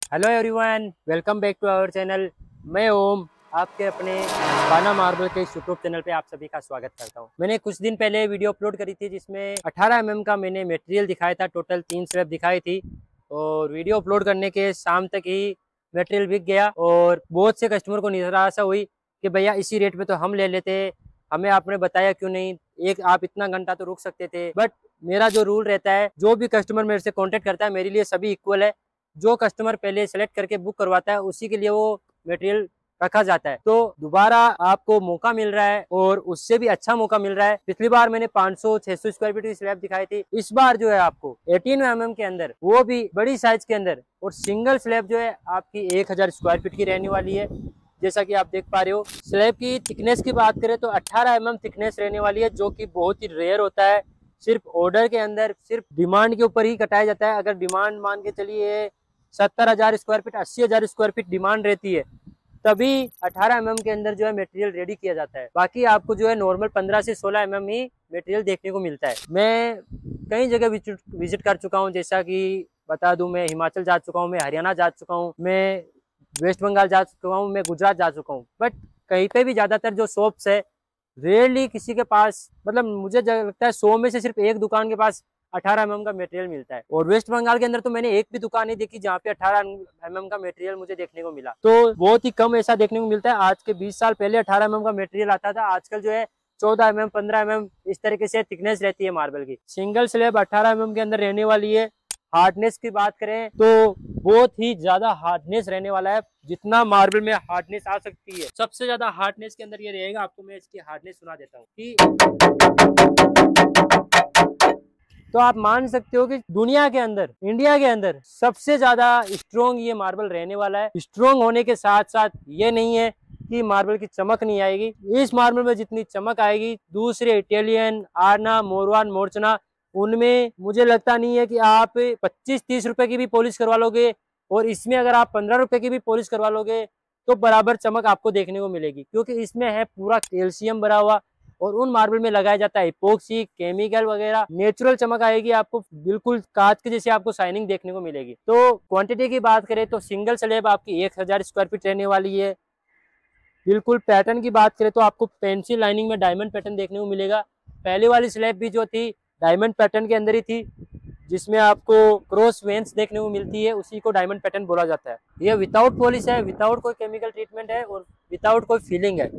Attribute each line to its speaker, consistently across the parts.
Speaker 1: Hello everyone, welcome back to our channel. मैं ओम, आपके अपने बाना मार्बल के यूट्यूब चैनल पे आप सभी का स्वागत करता हूं। मैंने कुछ दिन पहले वीडियो अपलोड करी थी जिसमें 18 का मैंने मटेरियल दिखाया था। टोटल 3 स्लैब दिखाई थी और वीडियो अपलोड करने के शाम तक ही मटेरियल बिक गया और बहुत से कस्टमर को निराशा हुई कि भैया इसी रेट में तो हम ले लेते, हमें आपने बताया क्यों नहीं, एक आप इतना घंटा तो रुक सकते थे। बट मेरा जो रूल रहता है, जो भी कस्टमर मेरे से कॉन्टेक्ट करता है मेरे लिए सभी इक्वल है। जो कस्टमर पहले सेलेक्ट करके बुक करवाता है उसी के लिए वो मटेरियल रखा जाता है। तो दोबारा आपको मौका मिल रहा है और उससे भी अच्छा मौका मिल रहा है। पिछली बार मैंने 500-600 स्क्वायर फीट की स्लैब दिखाई थी, इस बार जो है आपको 18 के अंदर, वो भी बड़ी साइज के अंदर, और सिंगल स्लैब जो है आपकी 1000 स्क्वायर फीट की रहने वाली है। जैसा कि आप देख पा रहे हो, स्लैब की थिकनेस की बात करें तो 18 थिकनेस रहने वाली है, जो कि बहुत ही रेयर होता है। सिर्फ ऑर्डर के अंदर, सिर्फ डिमांड के ऊपर ही कटाया जाता है। अगर डिमांड मान के चलिए 70,000 square feet, 80,000 square feet demand रहती है, तभी 18 के अंदर जो है मटेरियल रेडी किया जाता है। बाकी आपको जो है नॉर्मल 15 से 16 ही मटेरियल देखने को मिलता है। मैं कई जगह विजिट कर चुका हूँ, जैसा कि बता दूं, मैं हिमाचल जा चुका हूँ, मैं हरियाणा जा चुका हूँ, मैं वेस्ट बंगाल जा चुका हूँ, मैं गुजरात जा चुका हूँ। बट कहीं पे भी ज्यादातर जो शॉप्स है, रेयरली किसी के पास, मतलब मुझे लगता है 100 में से सिर्फ एक दुकान के पास 18 का मटेरियल मिलता है। और वेस्ट बंगाल के अंदर तो मैंने एक भी दुकान नहीं देखी जहाँ पे 18 का मटेरियल मुझे देखने को मिला। तो बहुत ही कम ऐसा देखने को मिलता है। आज के 20 साल पहले 18 का मटेरियल आता था, आजकल जो है 14 15 इस तरीके से थिकनेस रहती है मार्बल की। सिंगल स्लैब 18 के अंदर रहने वाली है। हार्डनेस की बात करें तो बहुत ही ज्यादा हार्डनेस रहने वाला है, जितना मार्बल में हार्डनेस आ सकती है। सबसे ज्यादा हार्डनेस के अंदर ये रहेगा। आपको मैं इसकी हार्डनेस सुना देता हूँ कि तो आप मान सकते हो कि दुनिया के अंदर, इंडिया के अंदर सबसे ज्यादा स्ट्रोंग ये मार्बल रहने वाला है। स्ट्रोंग होने के साथ साथ ये नहीं है कि मार्बल की चमक नहीं आएगी। इस मार्बल में जितनी चमक आएगी दूसरे इटालियन, आरना, मोरवान, मोर्चना, उनमें मुझे लगता नहीं है कि आप 25-30 रुपए की भी पॉलिश करवा लोगे, और इसमें अगर आप 15 रुपए की भी पॉलिश करवा लोगे तो बराबर चमक आपको देखने को मिलेगी, क्योंकि इसमें है पूरा कैल्शियम भरा हुआ। और उन मार्बल में लगाया जाता है इपोक्सी, केमिकल वगैरह। नेचुरल चमक आएगी आपको, बिल्कुल कांच के जैसे आपको शाइनिंग देखने को मिलेगी। तो क्वांटिटी की बात करें तो सिंगल स्लैब आपकी 1000 स्क्वायर फीट रहने वाली है। बिल्कुल पैटर्न की बात करें तो आपको पेंसिल लाइनिंग में डायमंड पैटर्न देखने को मिलेगा। पहले वाली स्लैब भी जो थी डायमंड पैटर्न के अंदर ही थी, जिसमें आपको क्रॉस वेंस देखने को मिलती है, उसी को डायमंड पैटर्न बोला जाता है। ये विदाउट पॉलिश है, विदाउट कोई केमिकल ट्रीटमेंट है और विदाउट कोई फीलिंग है।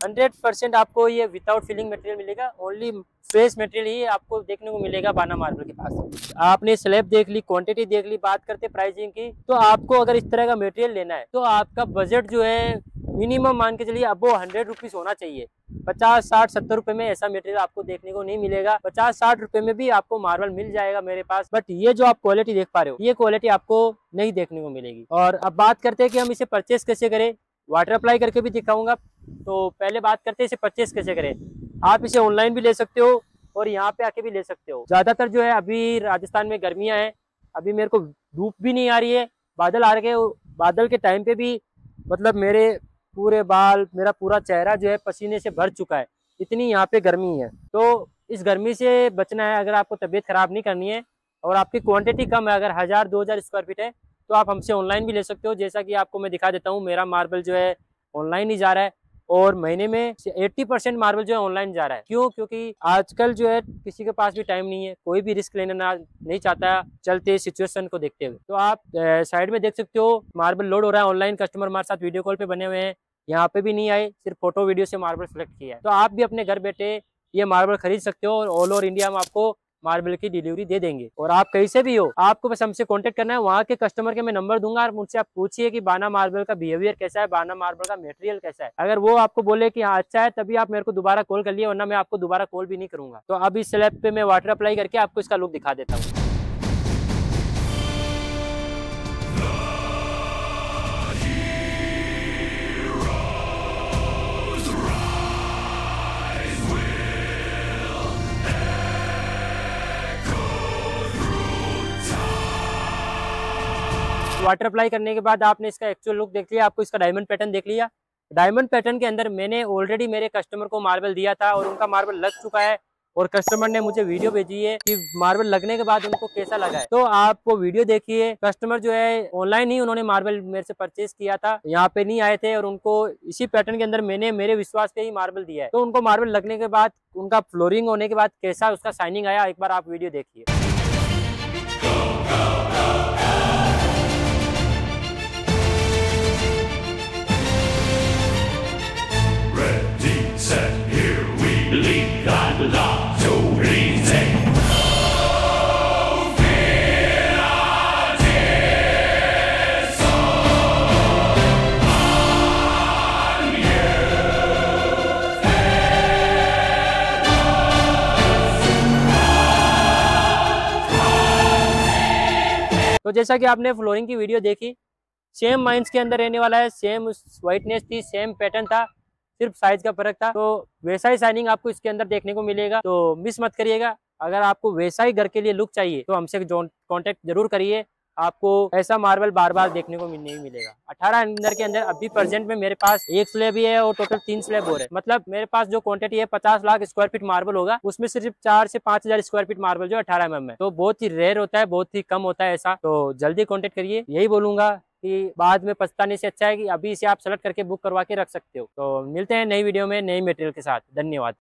Speaker 1: 100% आपको ये विदाउट फीलिंग मटेरियल मिलेगा। ओनली फ्रेश मटेरियल ही आपको देखने को मिलेगा बाना मार्बल के पास। आपने स्लैब देख ली, क्वांटिटी देख ली, बात करते प्राइसिंग की, तो आपको अगर इस तरह का मटेरियल लेना है तो आपका बजट जो है मिनिमम मान के चलिए अब वो 100 रुपीज होना चाहिए। 50-60-70 रुपए में ऐसा मटेरियल आपको देखने को नहीं मिलेगा। 50-60 रुपए में भी आपको मार्बल मिल जाएगा मेरे पास, बट ये जो आप क्वालिटी देख पा रहे हो, ये क्वालिटी आपको नहीं देखने को मिलेगी। और अब बात करते हैं कि हम इसे परचेस कैसे करें। वाटर अप्लाई करके भी दिखाऊंगा। तो पहले बात करते हैं इसे परचेस कैसे करें। आप इसे ऑनलाइन भी ले सकते हो और यहाँ पे आके भी ले सकते हो। ज्यादातर जो है अभी राजस्थान में गर्मियां हैं, अभी मेरे को धूप भी नहीं आ रही है, बादल आ रहे हैं। बादल के टाइम पे भी मतलब मेरे पूरे बाल, मेरा पूरा चेहरा जो है पसीने से भर चुका है, इतनी यहाँ पे गर्मी है। तो इस गर्मी से बचना है, अगर आपको तबीयत खराब नहीं करनी है और आपकी क्वांटिटी कम है, अगर 1000-2000 स्क्वायर फीट है, तो आप हमसे ऑनलाइन भी ले सकते हो। जैसा कि आपको मैं दिखा देता हूँ, मेरा मार्बल जो है ऑनलाइन ही जा रहा है और महीने में 80% मार्बल जो है ऑनलाइन जा रहा है। क्यों? क्योंकि आजकल जो है किसी के पास भी टाइम नहीं है, कोई भी रिस्क लेना नहीं चाहता चलते सिचुएशन को देखते हुए। तो आप साइड में देख सकते हो मार्बल लोड हो रहा है ऑनलाइन। कस्टमर हमारे साथ वीडियो कॉल पे बने हुए हैं, यहाँ पे भी नहीं आए, सिर्फ फोटो वीडियो से मार्बल सेलेक्ट किया है। तो आप भी अपने घर बैठे ये मार्बल खरीद सकते हो और ऑल ओवर इंडिया में आपको मार्बल की डिलीवरी दे देंगे। और आप कहीं से भी हो, आपको बस हमसे कांटेक्ट करना है। वहाँ के कस्टमर के मैं नंबर दूंगा और मुझसे आप पूछिए कि बाना मार्बल का बिहेवियर कैसा है, बाना मार्बल का मटेरियल कैसा है। अगर वो आपको बोले कि हाँ अच्छा है, तभी आप मेरे को दोबारा कॉल कर लिए, वरना मैं आपको दोबारा कॉल भी नहीं करूंगा। तो अब इस स्लैब पे मैं वाटर अप्लाई करके आपको इसका लुक दिखा देता हूँ। वाटर अप्लाई करने के बाद आपने इसका एक्चुअल लुक देख लिया, आपको इसका डायमंड पैटर्न देख लिया। डायमंड पैटर्न के अंदर मैंने ऑलरेडी मेरे कस्टमर को मार्बल दिया था और उनका मार्बल लग चुका है और कस्टमर ने मुझे वीडियो भेजी है कि मार्बल लगने के बाद उनको कैसा लगा है। तो आप वो वीडियो देखिए। कस्टमर जो है ऑनलाइन ही उन्होंने मार्बल मेरे से परचेज किया था, यहाँ पे नहीं आए थे, और उनको इसी पैटर्न के अंदर मैंने मेरे विश्वास पे ही मार्बल दिया है। तो उनको मार्बल लगने के बाद, उनका फ्लोरिंग होने के बाद कैसा उसका शाइनिंग आया, एक बार आप वीडियो देखिए। तो जैसा कि आपने फ्लोरिंग की वीडियो देखी, सेम माइंस के अंदर रहने वाला है, सेम व्हाइटनेस थी, सेम पैटर्न था, सिर्फ साइज का फर्क था। तो वैसा ही शाइनिंग आपको इसके अंदर देखने को मिलेगा, तो मिस मत करिएगा। अगर आपको वैसा ही घर के लिए लुक चाहिए तो हमसे कांटेक्ट जरूर करिए, आपको ऐसा मार्बल बार बार देखने को नहीं मिलेगा। 18 अंदर के अंदर अभी प्रेजेंट में मेरे पास एक स्लैब ही है और टोटल 3 स्लैब और है। मतलब मेरे पास जो क्वांटिटी है 50 लाख स्क्वायर फीट मार्बल होगा, उसमें सिर्फ 4 से 5,000 स्क्वायर फीट मार्बल जो 18 mm है। तो बहुत ही रेयर होता है, बहुत ही कम होता है ऐसा। तो जल्दी कॉन्टेक्ट करिए, यही बोलूंगा कि बाद में पछताने से अच्छा है कि अभी इसे आप सेलेक्ट करके बुक करवा के रख सकते हो। तो मिलते हैं नई वीडियो में नई मटेरियल के साथ। धन्यवाद।